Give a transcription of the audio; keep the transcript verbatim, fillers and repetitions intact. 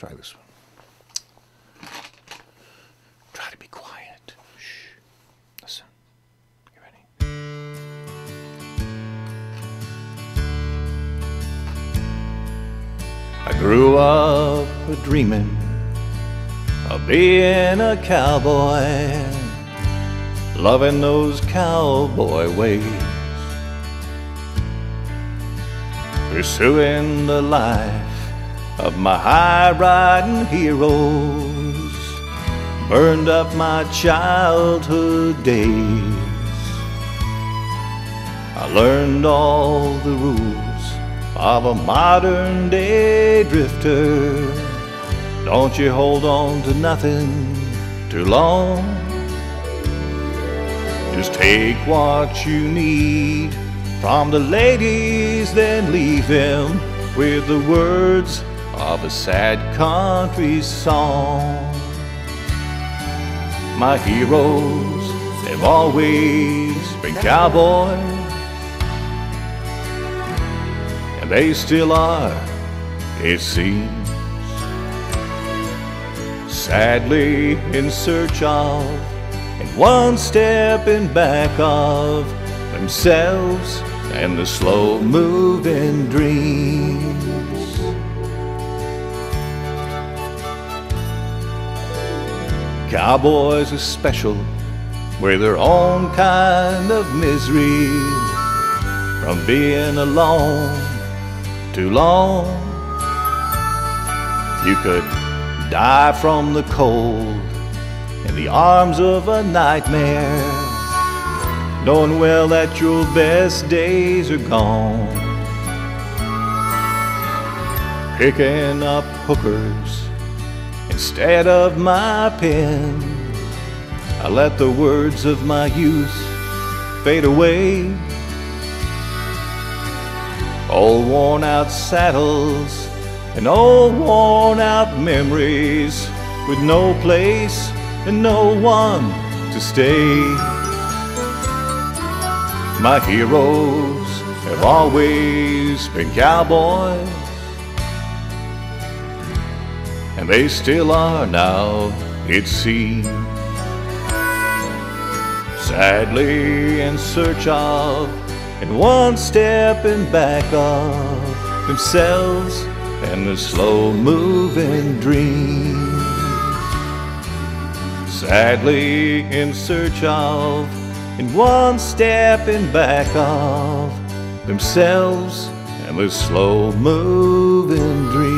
Try this one. Try to be quiet. Shh. Listen. You ready? I grew up a dreaming of being a cowboy, loving those cowboy ways, pursuing the life of my high-riding heroes, burned up my childhood days. I learned all the rules of a modern-day drifter. Don't you hold on to nothing too long. Just take what you need from the ladies, then leave them with the words of a sad country song. My heroes have always been cowboys, and they still are, it seems. Sadly in search of, and one step in back of, themselves and the slow-moving dreams. Cowboys are special with their own kind of misery, from being alone too long. You could die from the cold in the arms of a nightmare, knowing well that your best days are gone. Picking up hookers instead of my pen, I let the words of my youth fade away. Old worn out saddles and old worn out memories, with no place and no one to stay. My heroes have always been cowboys, and they still are now, it seems. Sadly in search of, and one step in back of, themselves and the slow-moving dreams. Sadly in search of, and one step in back of, themselves and the slow-moving dreams.